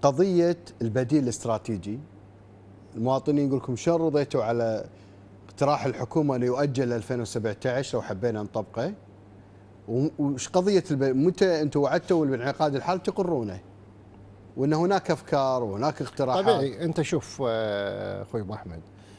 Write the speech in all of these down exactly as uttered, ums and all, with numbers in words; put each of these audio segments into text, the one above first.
قضيه البديل الاستراتيجي، المواطنين يقول لكم شلون رضيتوا على اقتراح الحكومه انه يؤجل ل ألفين وسبعة عشر لو حبينا نطبقه؟ وش قضيه الب... متى انتم وعدتوا بانعقاد الحل تقرونه؟ وان هناك افكار وهناك اقتراحات. طبيعي. انت شوف اخوي ابو احمد،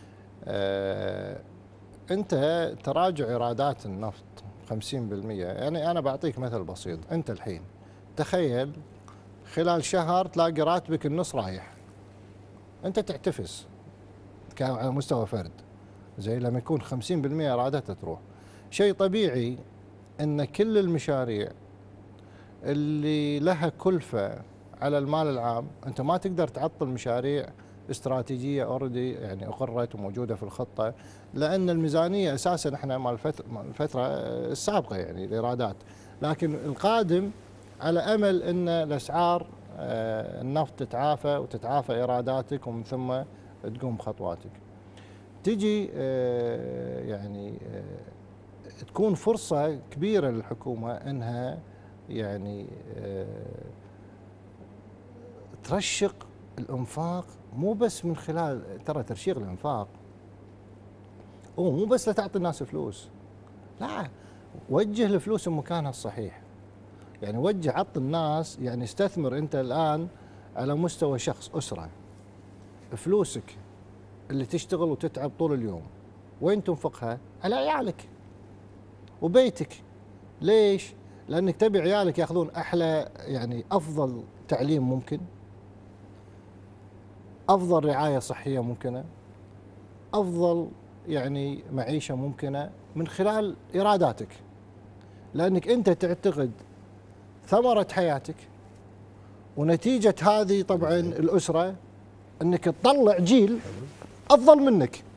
انت تراجع ايرادات النفط خمسين بالمئة، يعني انا بعطيك مثل بسيط. انت الحين تخيل خلال شهر تلاقي راتبك النص رايح، انت تعتفس على مستوى فرد، زي لما يكون خمسين بالمئة ايراداتها تروح. شيء طبيعي ان كل المشاريع اللي لها كلفه على المال العام، انت ما تقدر تعطل مشاريع استراتيجيه اوريدي يعني اقرت وموجوده في الخطه، لان الميزانيه اساسا احنا مال الفتره السابقه يعني الايرادات، لكن القادم على امل ان الاسعار النفط تتعافى وتتعافى ايراداتك ومن ثم تقوم بخطواتك. تجي يعني تكون فرصه كبيره للحكومه انها يعني ترشق الانفاق، مو بس من خلال ترى ترشيق الانفاق هو مو بس لتعطي الناس فلوس، لا، وجه الفلوس بمكانها الصحيح. يعني وجه عط الناس، يعني استثمر انت الان على مستوى شخص اسره، فلوسك اللي تشتغل وتتعب طول اليوم وين تنفقها؟ على عيالك وبيتك. ليش؟ لانك تبي عيالك ياخذون احلى يعني افضل تعليم ممكن، افضل رعايه صحيه ممكنه، افضل يعني معيشه ممكنه من خلال ايراداتك، لانك انت تعتقد ثمره حياتك ونتيجه هذه طبعا الاسره انك تطلع جيل افضل منك.